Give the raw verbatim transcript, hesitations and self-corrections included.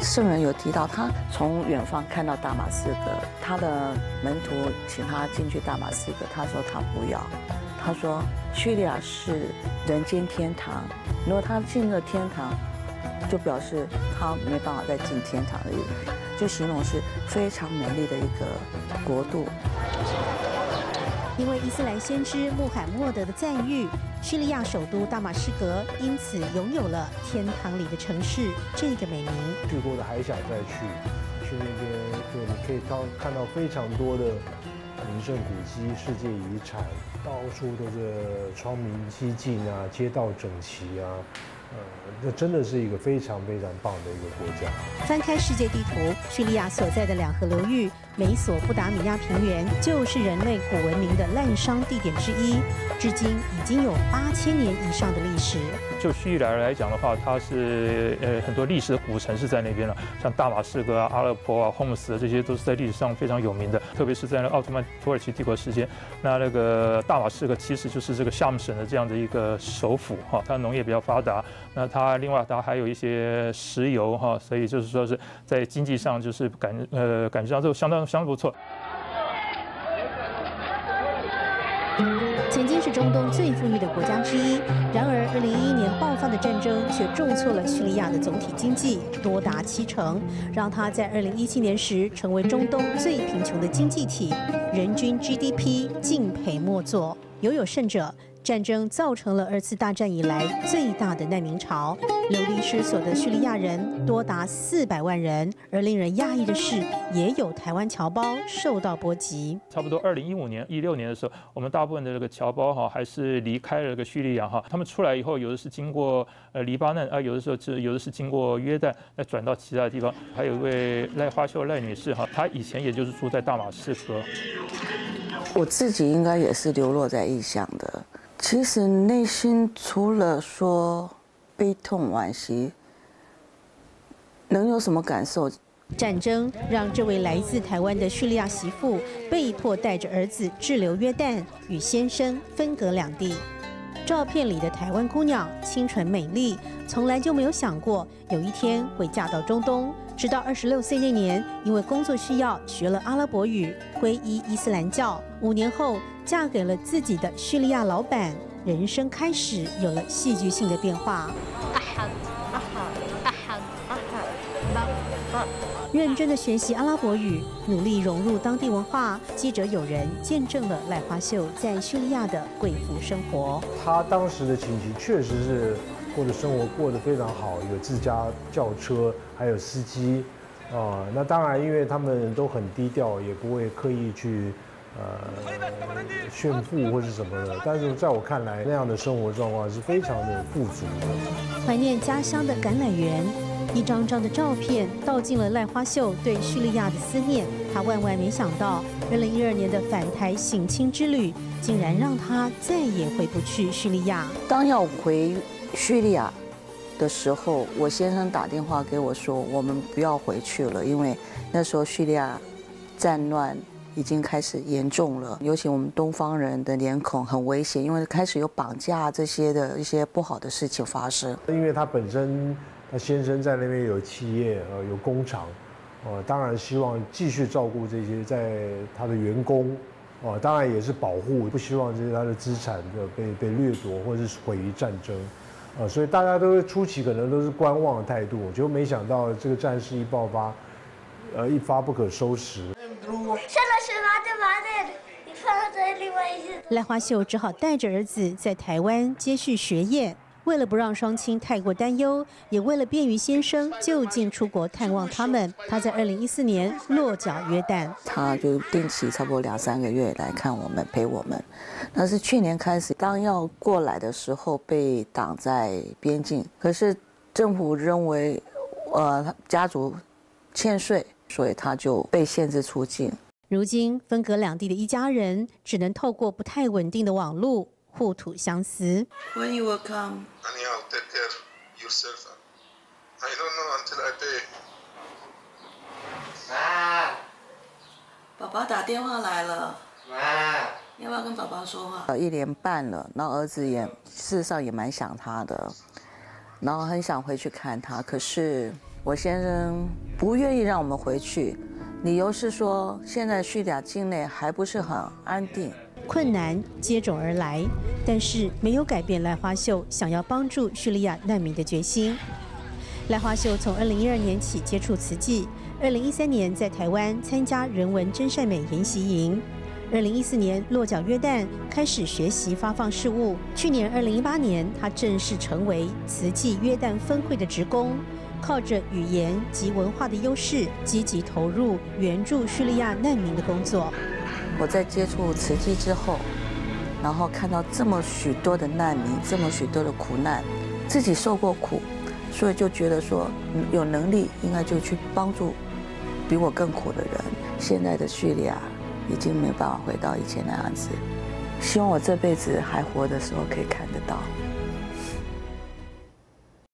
圣人有提到，他从远方看到大马士革，他的门徒请他进去大马士革，他说他不要，他说叙利亚是人间天堂，如果他进了天堂，就表示他没办法再进天堂的意思，就形容是非常美丽的一个国度。 因为伊斯兰先知穆罕默德的赞誉，叙利亚首都大马士革因此拥有了“天堂里的城市”这个美名。 去过的还想再去，去那边就你可以到看到非常多的名胜古迹、世界遗产，到处都是窗明几净啊，街道整齐啊。呃，这真的是一个非常非常棒的一个国家。 翻开世界地图，叙利亚所在的两河流域美索不达米亚平原，就是人类古文明的滥觞地点之一，至今已经有八千年以上的历史。 就叙利亚来讲的话，它是呃很多历史的古城市在那边了，像大马士革啊、阿勒颇啊、霍姆斯，这些都是在历史上非常有名的。特别是在那奥斯曼土耳其帝国时间，那那个大马士革其实就是这个夏姆省的这样的一个首府哈，它农业比较发达。那它另外它还有一些石油哈，所以就是说是在经济上就是感呃感觉上都相当相当不错。 曾经是中东最富裕的国家之一，然而二零一一年爆发的战争却重挫了叙利亚的总体经济多达七成，让它在二零一七年时成为中东最贫穷的经济体，人均 G D P 敬陪末座。犹有甚者，战争造成了二次大战以来最大的难民潮，流离失所的叙利亚人多达四百万人。而令人讶异的是，也有台湾侨胞受到波及。 差不多二零一五年、一六年的时候，我们大部分的这个侨胞哈还是离开了这个叙利亚哈，他们出来以后，有的是经过呃黎巴嫩啊，有的时候是有的是经过约旦，再转到其他的地方。还有一位赖花秀赖女士哈，她以前也就是住在大马士革。 我自己应该也是流落在异乡的。其实内心除了说悲痛惋惜，能有什么感受？ 战争让这位来自台湾的叙利亚媳妇被迫带着儿子滞留约旦，与先生分隔两地。照片里的台湾姑娘清纯美丽，从来就没有想过有一天会嫁到中东。直到二十六岁那年，因为工作需要学了阿拉伯语，皈依伊斯兰教。五年后，嫁给了自己的叙利亚老板，人生开始有了戏剧性的变化。认真的学习阿拉伯语，努力融入当地文化。记者友人见证了赖花秀在叙利亚的贵妇生活。 他当时的情形确实是过的生活过得非常好，有自家轿车，还有司机，啊，那当然，因为他们都很低调，也不会刻意去呃炫富或是什么的。但是在我看来，那样的生活状况是非常的富足的。 怀念家乡的橄榄园。一张张的照片道尽了赖花秀对叙利亚的思念。他万万没想到，二零一二年的返台省亲之旅，竟然让他再也回不去叙利亚。 当要回叙利亚的时候，我先生打电话给我说，我们不要回去了，因为那时候叙利亚战乱已经开始严重了，尤其我们东方人的脸孔很危险，因为开始有绑架这些的一些不好的事情发生。 因为他本身。他先生在那边有企业，呃，有工厂，呃，当然希望继续照顾这些在他的员工，哦、呃，当然也是保护，不希望这些他的资产的被被掠夺或者是毁于战争，呃，所以大家都初期可能都是观望的态度，就没想到这个战事一爆发，呃，一发不可收拾。 赖花秀只好带着儿子在台湾接续学业。为了不让双亲太过担忧，也为了便于先生就近出国探望他们，他在二零一四年落脚约旦。 他就定期差不多两三个月来看我们，陪我们。但是去年开始，当要过来的时候被挡在边境，可是政府认为，呃，家族欠税，所以他就被限制出境。 如今分隔两地的一家人，只能透过不太稳定的网路。互吐相思。 When you will come, anyhow, take care yourself. I don't know until I pay. 妈，爸爸打电话来了。妈，要不要跟爸爸说话？一年半了，然后儿子也事实上也蛮想他的，然后很想回去看他，可是我先生不愿意让我们回去，理由是说现在叙利亚境内还不是很安定， 困难接踵而来，但是没有改变赖花秀想要帮助叙利亚难民的决心。赖花秀从二零一二年起接触慈济，二零一三年在台湾参加人文真善美研习营。二零一四年落脚约旦，开始学习发放事务。去年二零一八年，他正式成为慈济约旦分会的职工，靠着语言及文化的优势，积极投入援助叙利亚难民的工作。 我在接触慈济之后，然后看到这么许多的难民，这么许多的苦难，自己受过苦，所以就觉得说有能力应该就去帮助比我更苦的人。现在的叙利亚已经没办法回到以前那样子，希望我这辈子还活的时候可以看得到。